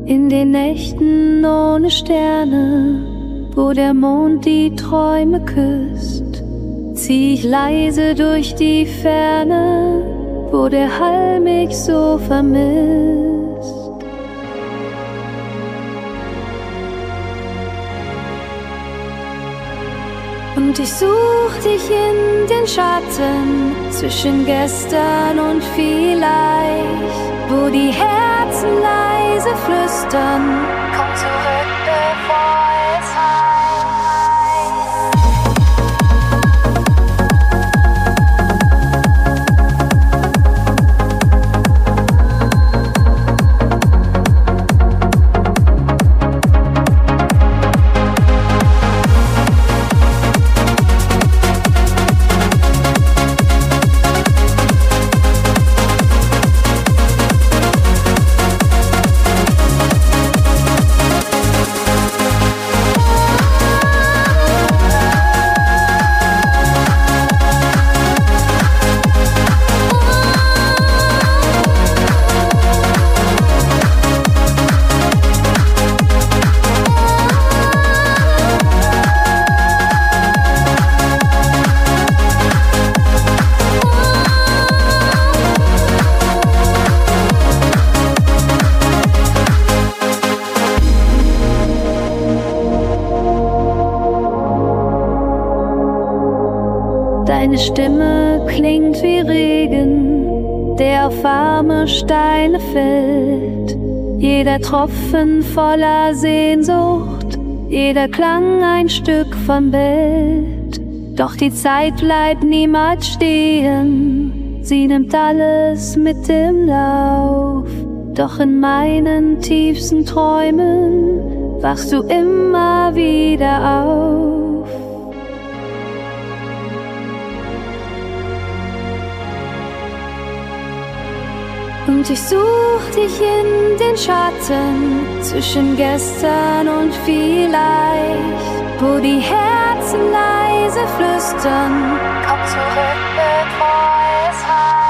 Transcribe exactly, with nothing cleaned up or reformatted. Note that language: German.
In den Nächten ohne Sterne, wo der Mond die Träume küsst, zieh ich leise durch die Ferne, wo der Hall mich so vermisst. Und ich such dich in den Schatten zwischen gestern und vielleicht, wo die Herzen leise flüstern: Komm zurück, bevor es heißt. Deine Stimme klingt wie Regen, der auf warme Steine fällt. Jeder Tropfen voller Sehnsucht, jeder Klang ein Stück von Welt. Doch die Zeit bleibt niemals stehen, sie nimmt alles mit dem Lauf. Doch in meinen tiefsten Träumen wachst du immer wieder auf. Und ich such dich in den Schatten zwischen gestern und vielleicht, wo die Herzen leise flüstern: Komm zurück, bevor es heißt.